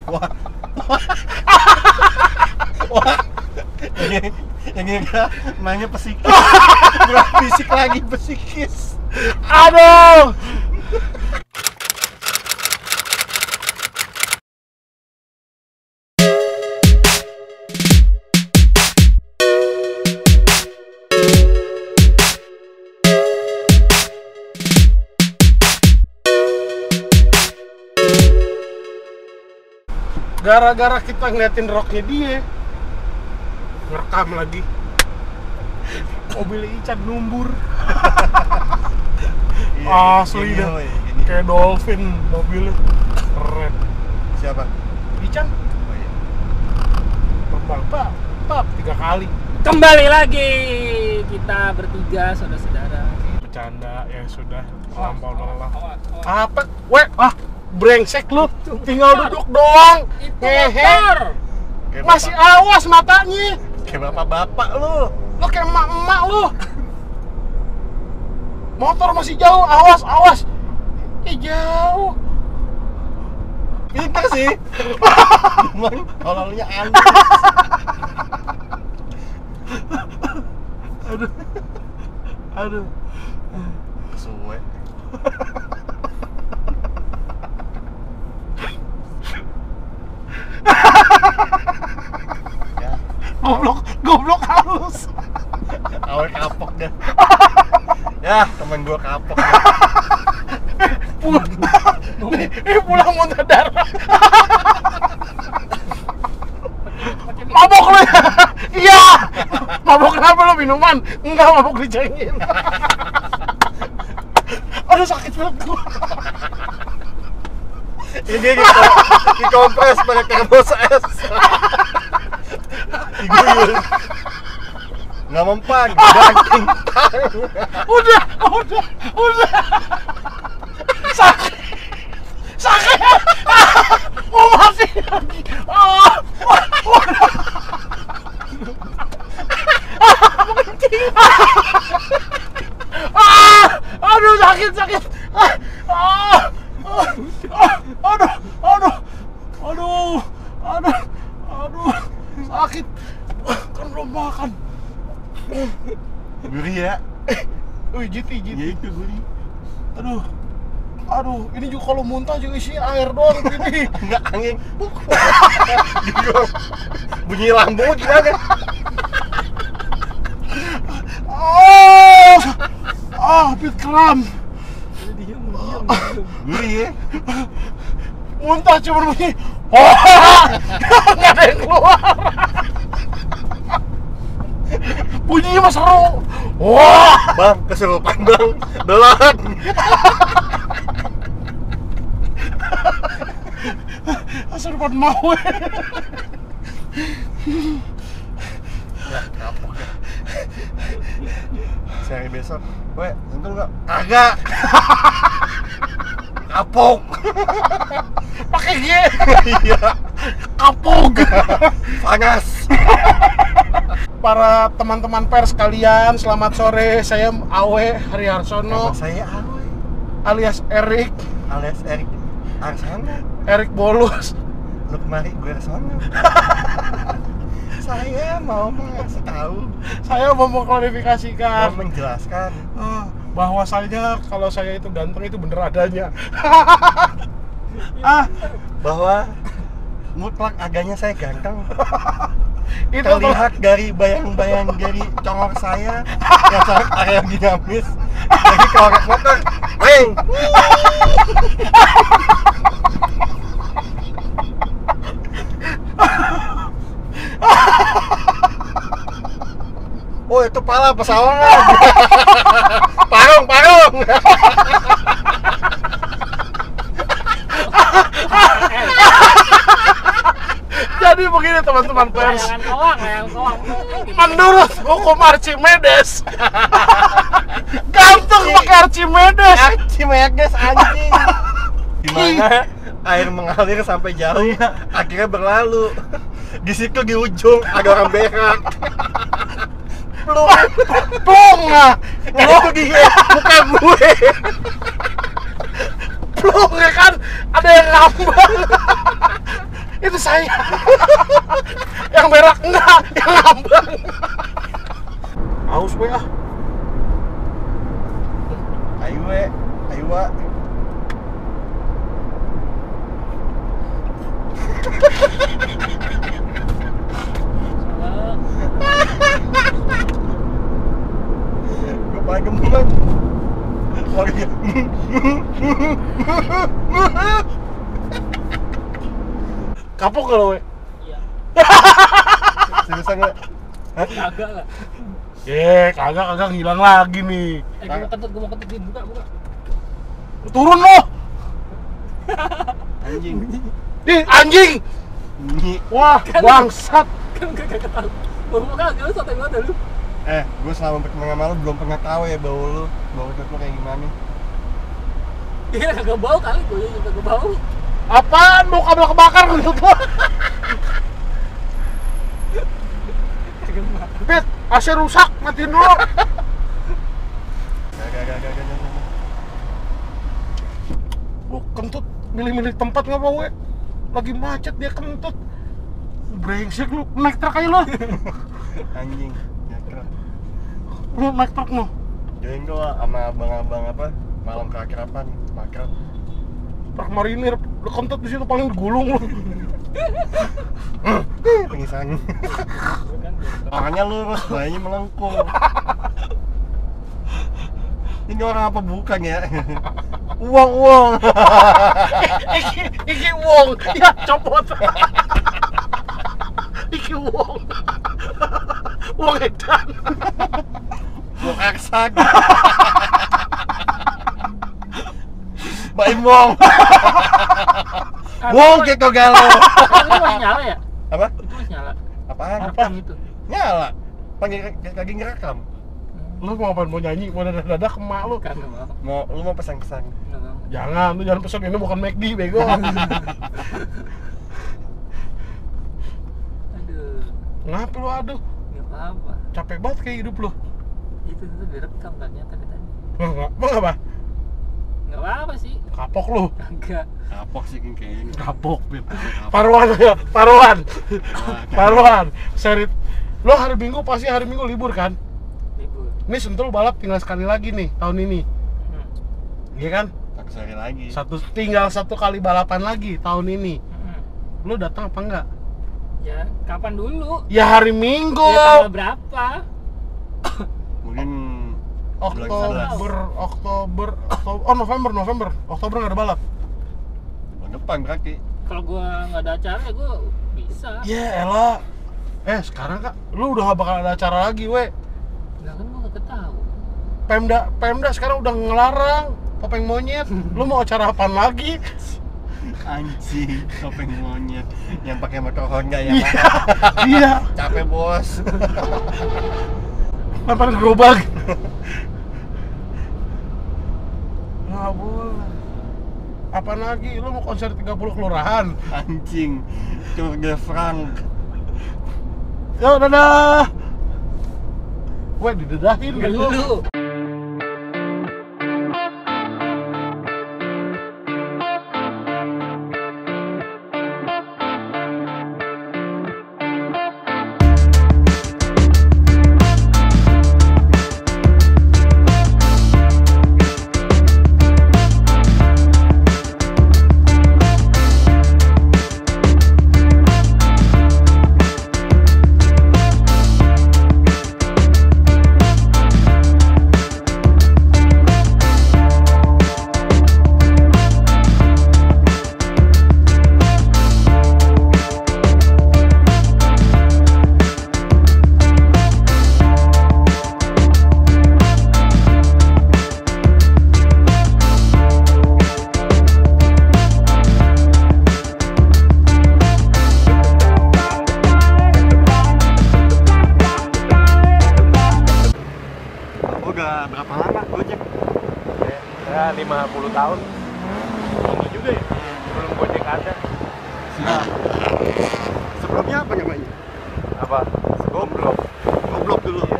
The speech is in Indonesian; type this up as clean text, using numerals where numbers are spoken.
Wah. Wah. Yang ini mainnya psikis. Bukan fisik lagi, psikis. Aduh. Gara-gara kita ngeliatin roknya dia, ngerekam lagi. Mobil Ican numbur. Asli dah, kayak dolphin mobilnya. Keren. Siapa? Ican Oh iya. terbang, pap 3 kali. Kembali lagi kita bertiga saudara-saudara. Bercanda ya sudah, terlampau lelah. Apa? Weh, brengsek lu, tinggal duduk doang. Ngehe. Masih awas matanya. Kayak bapak-bapak lu. Lu kayak emak-emak lu. Motor masih jauh, awas. Jauh. Pintar sih. Cuman lalunya aneh. Aduh. Suwe. Ya, Goblok halus. awal kapok deh. Ya, temen gua kapok deh. Pulang muntah darah. Mabok lu ya? Iya. Mabok kenapa lu minuman? Enggak, mabok dicengin. Aduh, sakit perut gua. Ini dikompres pakai termos es. Diguyur. Nggak mempan, banting. Udah. Sakit. Oh, masih lagi. Aduh, sakit. Aduh, sakit. Kan belum makan. Gurih ya? Wih, jiti. Ya itu gurih. Aduh, ini juga kalau muntah juga isi air doang ini. Enggak angin. Bunyi lambung gimana? Habis kram. Diam. Gurih ya? Muntah cuma bunyi. Nggak ada yang keluar. Bunyinya mah seru. Wah, Bang, kesurupan bang. Belat. kesurupan mau. Ya, kapok ya. Sehari besok, weh, untung nggak? Kagak. Kapok. Pakai G. Iya. Kapog. Panas. Para teman-teman pers kalian, selamat sore. Saya Awe Haryaharsono Nama saya Awe, alias Erik alias Erik Arsana. Erik Bolus. Lu kemari gue Arsana. Saya mau ngasih tahu, Saya mau mau mengklarifikasikan menjelaskan bahwasanya kalau saya itu ganteng itu bener adanya. bahwa mutlak adanya saya ganteng. Itu Terlihat dari bayang-bayang dari congor saya yang sangat aerodinamis. Jadi kalau motor, weng. Oh, itu pala pesawat. Parung. Jadi begini teman-teman pers. Layangan koang. Menurut hukum Archimedes, ganteng pakai Archimedes. Archimedes anjing. Dimana air mengalir sampai jauh, akhirnya berlalu. Di situ di ujung ada orang berak. Plong lah. Nah, itu dia, bukan gue. Plong ya kan, ada yang ngambang. saya. Yang berak enggak, yang ngambang. Aus we ah. Ayo we, ayo wa. Gue paling gemet. Lagi. Kapok kalau we. Iya. Seriusan nggak? Kagak lah. Kagak hilang lagi nih. Gue mau kentut dia buka. Turun lo. Anjing. Anjing. Bunyi. Wah, bangsat. Kan kagak tahu. Mau kagak lu santai banget lu. Gue selama berteman sama lu belum pernah tahu ya bau kentut lu kayak gimana. Iya kagak bau kali gue juga kagak bau. Apaan? Mau kabel kebakar kentut lo. Pit, AC rusak, matiin dulu. Gak. Lu kentut milih-milih tempat nggak mau we? Lagi macet dia kentut. Brengsek lu, naik truk aja lo. Anjing. Nyakrap. Lu naik truk lo. Join gua sama abang-abang apa? Malam keakraban, makrab. Truk marinir, lu kentut di situ paling digulung lu. Pengisannya. Orangnya lurus, bayinya melengkung. Ini orang apa bukan ya? Uang. Iki wong, ya copot. Iki wong. Wong edan. Wong aksak. Baim wong. Wong kayak kau galau. Itu masih nyala ya? Apa? Itu masih nyala. Apaan? Rekam itu. Nyala. Lagi ngerekam. Lu mau ngapain? Mau nyanyi? Mau dadah-dadah ke emak lu? Kagak mau. Lu mau pesan-pesan? Nggak mau. Jangan, lu jangan pesan, ini bukan McD, bego. Aduh. Ngapa lu aduh? Nggak apa-apa. Capek banget kayak hidup lu. Itu direkam ternyata katanya. Emang apa? Nggak apa-apa sih. Kapok lu. Kagak. Kapok sih kayaknya. Kapok, Bit. Paruan. Seri. Lo hari Minggu pasti hari Minggu libur kan? Libur. Ini Sentul balap tinggal sekali lagi nih tahun ini. Iya kan? Satu sehari lagi. Tinggal satu kali balapan lagi tahun ini. Lo datang apa enggak? Ya, kapan dulu? Ya hari Minggu. Ya tanggal berapa? Mungkin Oktober. Oh, November. Oktober nggak ada balap. bulan depan berarti. Kalau gua nggak ada acara ya gua bisa. Ya elah. Sekarang kak, lu udah gak bakal ada acara lagi, we. Nah kan gua nggak tahu. Pemda sekarang udah ngelarang topeng monyet. Lu mau acara apaan lagi? Anjing, topeng monyet yang pakai motor Honda ya. Iya. Capek bos. Lemparin gerobak. Nggak boleh. Apaan lagi? Lu mau konser 30 kelurahan? Anjing, Tour de France. Yo, dadah. Weh, didedahin kan lu. Lu. Udah berapa lama Gojek? Ya 50 tahun. Lama juga ya? Belum Gojek ada. Nah, sebelumnya apa namanya? Apa? Goblok dulu.